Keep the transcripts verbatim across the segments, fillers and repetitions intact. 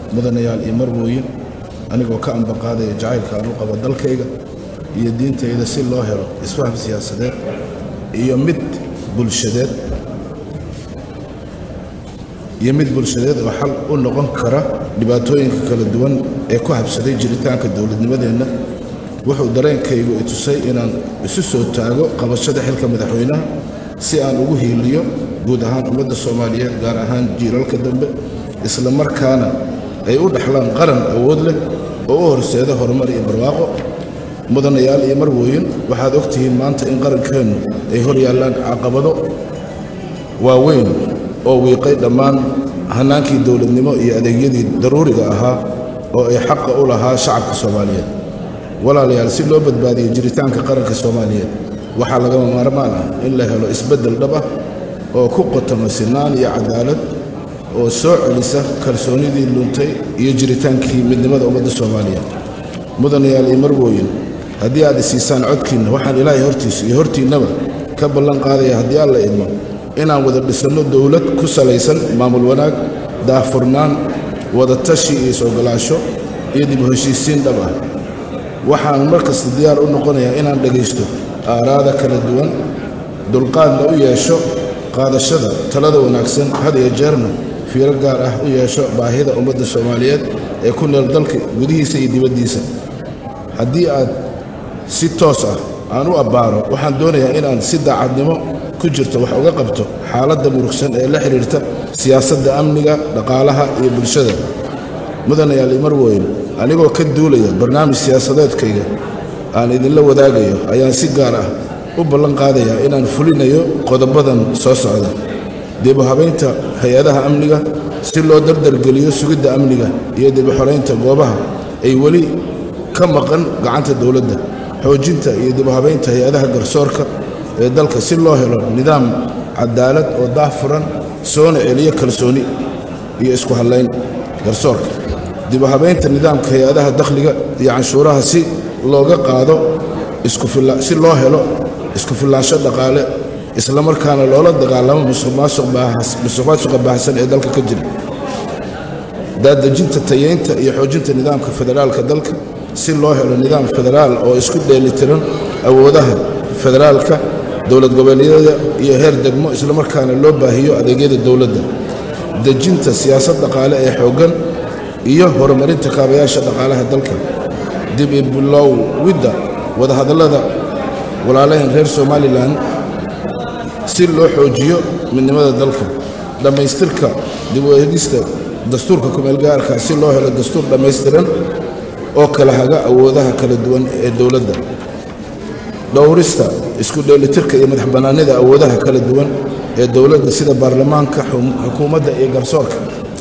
mudanayaal iyo marwooyin anigoo ka ambaqaadaya jacaylka aan u qabo dalkayga iyo diintayda si loo helo isfaham siyaasadeed iyo mid bulshadeed iyo mid bulshadeed oo xal u noqon kara dhibaatooyinka kala duwan ee ku habsaday jiritaanka dowladnimadeenna wuxuu dareenkaygu i tusay inaan isu soo taago qabashada xilka madaxweynaha si aan ugu hiiliyo guud ahaan ummadda Soomaaliyeed gaar ahaan jiilalka dambe isla markaana ay u dhaxlaan qaran awood leh oo u horseeda horumar iyo barwaaqo mudanayaal iyo marwooyin waxaad ogtihiin maanta in qarankeenu ay hor yaalaan caqabado waaweyn oo wiiqay dhammaan hanaankii dowladnimo iyo adeegyadii daruuriga ahaa oo ay xaq u lahaa shacabka Soomaaliyeed walaalayaal si loo badbaadiyo jiritaanka qaranka Soomaaliyeed waxaa laga maarmaan ah in la helo isbedel dhab ah oo ku qotoma sinaan iyo cadaalad oo soo celisa kalsoonidii luntay iyo jiritaankii midnimada ummadda Soomaaliyeed mudanayaal iyo marwooyin haddii aad isiisaan codkiina waxaan ilaahay hortiisa iyo hortiinaba ka ballan qaadaya haddii alla idmo inaan wada dhisano dawlad ku salaysan maamul wanaag daahfurnaan wada tashi iyo isogolaasho iyo dib u heshiisiin dhab ah waxaan markasta diyaar u noqonayaa inaan dhagaysto aaraada kala duwan dulqaadna u yeesho qaadashada talada wanaagsan had iyo jeerna fiiro gaar ah u yeesho baahida ummadda Soomaaliyeed ee ku nool dalka gudihiisa iyo dibaddiisa haddii aad si toos ah aan u abbaaro waxaan doonayaa inaan si daacadnimo ku jirto wax uga qabto xaaladda murugsan ee la xiriirta siyaasadda amniga dhaqaalaha iyo bulshada mudanayaal iyo marwooyin anigoo ka duulaya barnaamij siyaasadeedkayga aan idinla wadaagayo ayaan si gaar ah u ballan qaadayaa inaan fulinayo qodobadan soo socda dib u habaynta hay'adaha amniga si loo dardargeliyo sugidda amniga iyo dib u xoreynta goobaha ay weli ka maqan gacanta dowladda xoojinta iyo dib u habaynta hay'adaha garsoorka ee dalka si loo helo nidaam cadaalad oo daahfuran soona celiyo kalsooni iyo isku halayn garsoorka dib u habaynta nidaamka hay'adaha dakhliga iyo canshuuraha si looga qaado isku filla si loo helo isku filaansho dhaqaale isla markaana loola dagaalamo musuqmaasuqa baahsan ee dalka ka jira daadejinta tayeynta iyo xoojinta nidaamka federaalka dalka si loo helo nidaam federaal oo isku dheelitiran awoodaha federaalka dowlad goboleedyada iyo heer degmo isla markaana loo baahiyo adeegyada dowladda dejinta siyaasad dhaqaale ee xooggan iyo horumarinta kaabayaasha dhaqaalaha dalka dib u bilowidda wadahadallada walaalahan reer Somaliland si loo xoojiyo midnimada dalka dhamaystirka dib u eegista dastuurka ku-meelgaarka si loo helo dastuur dhamaystiran oo kala haga awoodaha kala duwan ee dowladda dhowrista isku dheelitirka iyo madax bannaanida awoodaha kala duwan ee dowladda sida baarlamaanka xukuumadda iyo garsoorka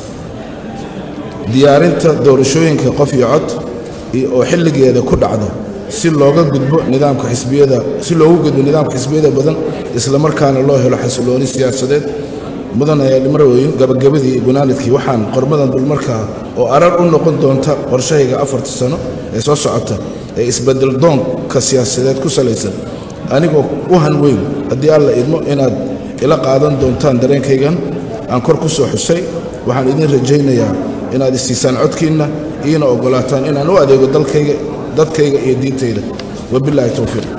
diyaarinta doorashooyinka qof iyo cod oo xilligeeda ku dhacdo si looga gudbo nidaamka xisbiyada si loogu gudbo nidaamka xisbiyada badan isla markaana loo helo xasilooni siyaasadeed mudanayaal marwooyin gabagabadii gunaanadkii waxaan qormadan dulmarkaa oo arar u noqon doonta qorshahayga afarta sano ee soo socota ee isbedel doonka siyaasadeed ku salaysan anigoo u hanweyn haddii alla idmo inaad ila qaadan doontaan dareenkaygan aan kor ku soo xusay waxaan idin rajaynayaa inaad isiisaan codkiinna iina ogolaataan inaan u adeego dalkayga dadkayga iyo diintayda wabilaahi tawfiiq